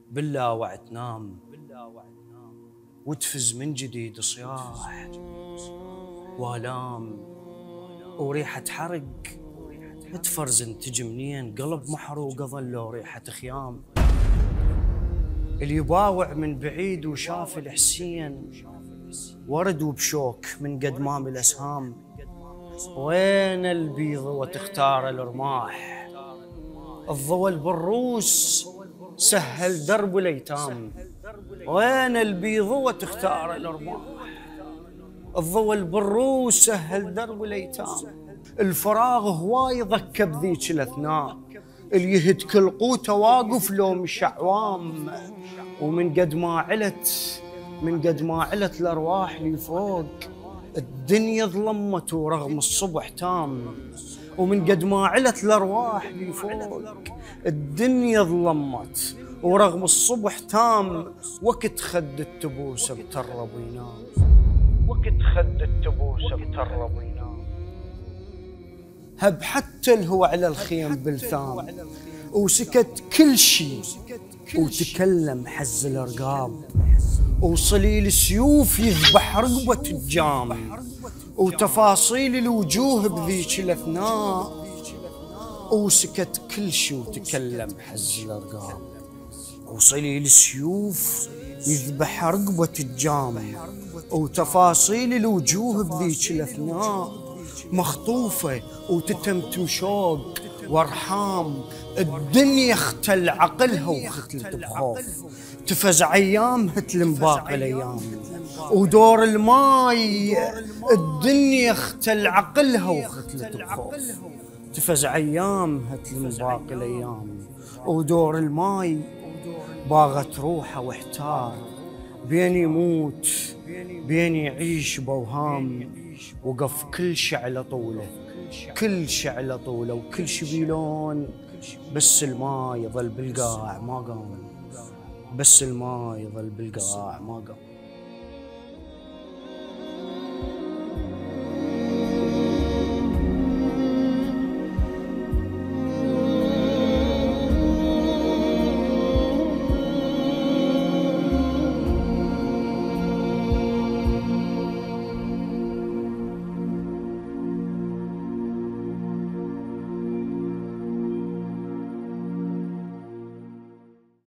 باللاوع تنام وتفز من جديد صياح والام وريحة حرق تفرزن تجي منين، قلب محروق ظل له ريحة خيام. اللي يباوع من بعيد وشاف الحسين ورد وبشوك من قد مام الاسهام. وين البيض وتختار الرماح، الضوى البروس سهل درب الايتام. وين البيض وتختار الرماح، الضوى البروس سهل درب الايتام. الفراغ هواي ضك بذيك الاثناء، اللي يهد كل قوته واقف لو مش عوام. ومن قد ما علت الارواح لي فوق، الدنيا ظلمت ورغم الصبح تام. ومن قد ما علت الارواح لي فوق، الدنيا ظلمت ورغم الصبح تام. وقت خد التبوس بترب وينام، وقت خد التبوس بترب وينام. هب حتى الهوى على الخيم بلثام، وسكت كل شي وتكلم حز الارقام. وصليل السيوف يذبح رقبة الجام، وتفاصيل الوجوه بذيك الاثناء. وسكت كل شي وتكلم حز الارقام. وصليل السيوف يذبح رقبة الجام، وتفاصيل الوجوه بذيك الاثناء. مخطوفة وتتمتم شوق وارحام، الدنيا اختل عقلها وختلت بخوف. تفزع ايامها تلم باقي الايام، ودور الماي الدنيا اختل عقلها وختلت بخوف. تفزع ايامها تلم باقي الايام، ودور الماي باغت روحه واحتار. بين يموت بين يعيش باوهام. وقف كل شي على طوله، كل شي على طوله وكل شي بيلون. بس الماء يظل بالقاع ما قام، بس الماء يظل بالقاع ما قام.